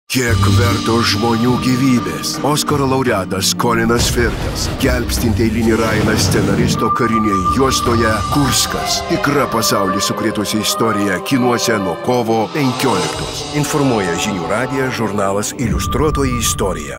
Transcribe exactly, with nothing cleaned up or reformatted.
Kiek vertos žmonių gyvybės? Oskaro laureatas Colinas Firtas, gelbstinti eilinį Ryaną scenaristo karinėje juostoje Kurskas. Tikra pasaulį sukrėtusi istorija kinuose nuo kovo penkioliktos. Informuoja Žinių radijas žurnalas Iliustruotoji istorija.